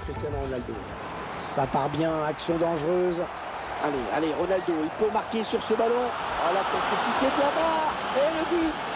Cristiano Ronaldo. Ça part bien, action dangereuse. Allez, allez, Ronaldo, il peut marquer sur ce ballon. Oh, la complicité de la barre. Et le but.